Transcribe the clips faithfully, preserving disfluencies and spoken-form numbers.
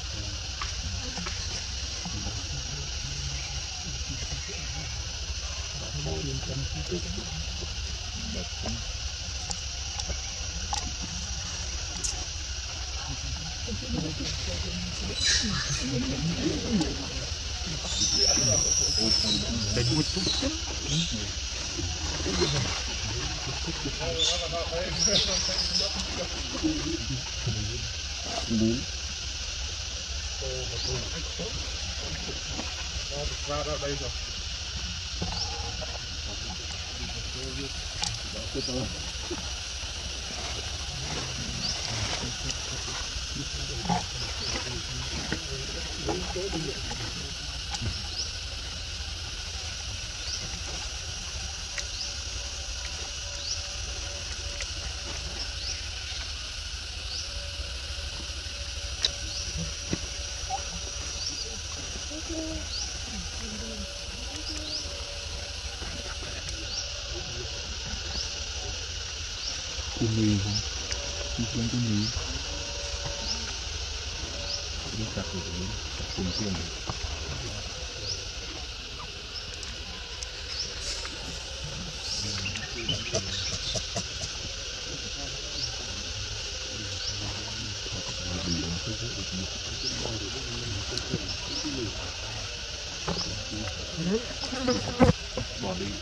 Con mì không? Con con con mì. Đi cắt rồi đi, cắt cùng tiền. Bỏ đi.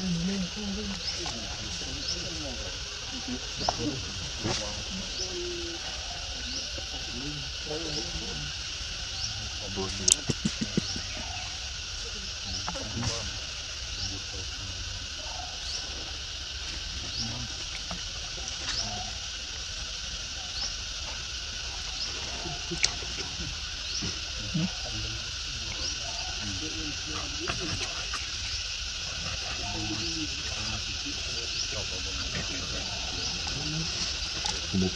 Một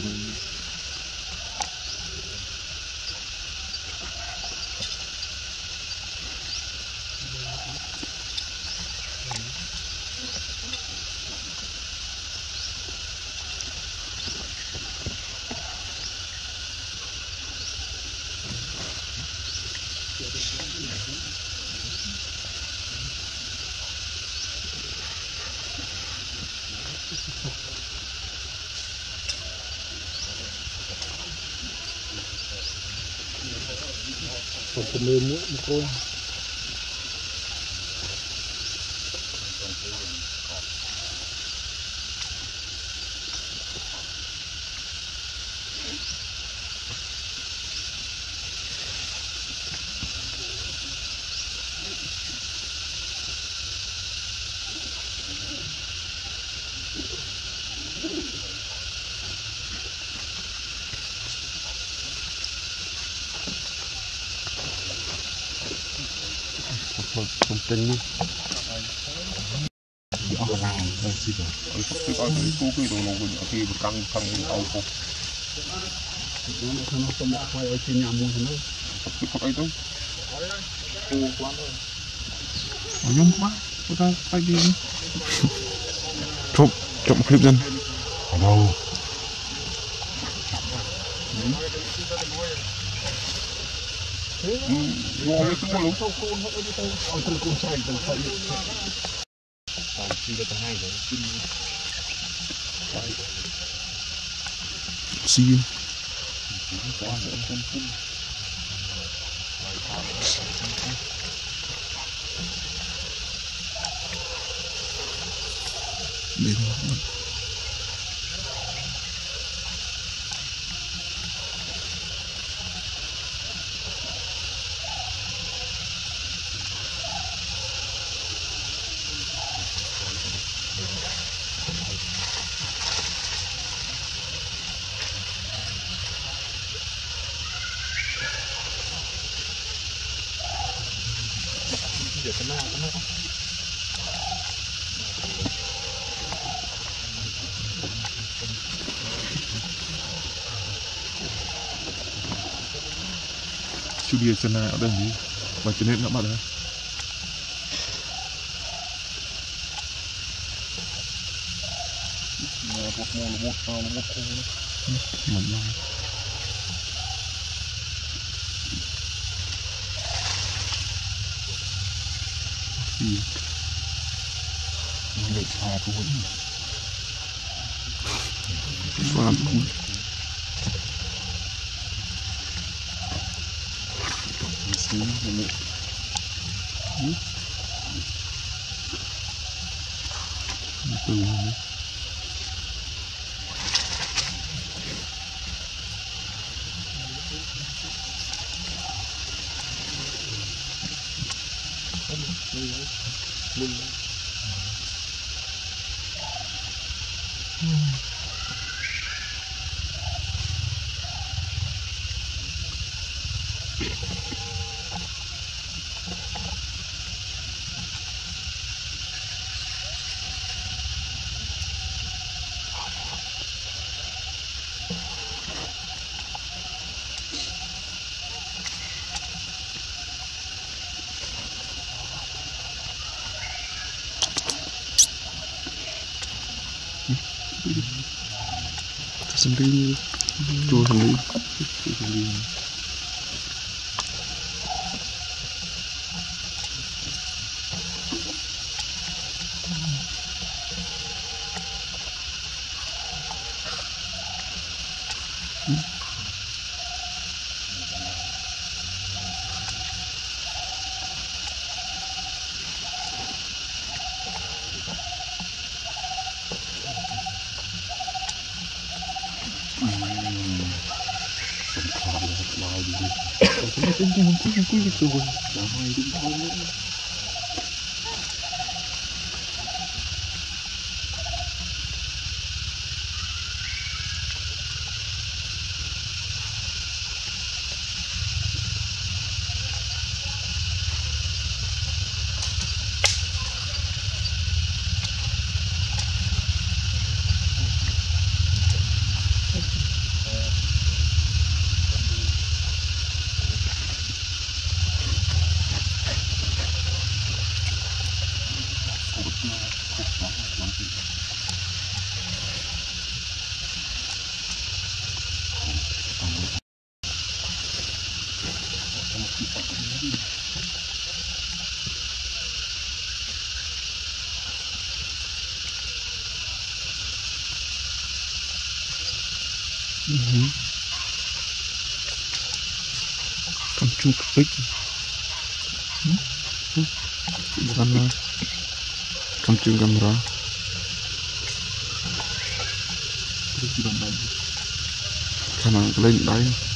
còn có mưa muối một cô không tin nhé. Đó là đây gì rồi? Tôi tôi coi cái cú cái đồ nó cũng ở kia một căn căn tàu cục. Nó nó nó không đã quay ở trên nhà mua thế nữa. Cái cục ấy thôi. Ô quá thôi. Nhung quá. Chúng ta quay đi. Chụp chụp clip dân. Ở đâu? Ngồi cái xuống lúng sâu côn hết đi đâu. Ôi tôi cũng chạy từng chạy. Còn khi người ta hay rồi. Xí. Quá nữa không phun. Bên đó. Giờ cái nào cái nào chú bia chân này ở đây gì và cho nên nó bắt đấy một một một một một một Iya. Ini saya pun. Suara pun. Sini ini. Ini. Itu ini. Sendiri, jual sendiri, sendiri. Kancung kepik, bukan kancung kamera. Terus di bawah, karena lain lain.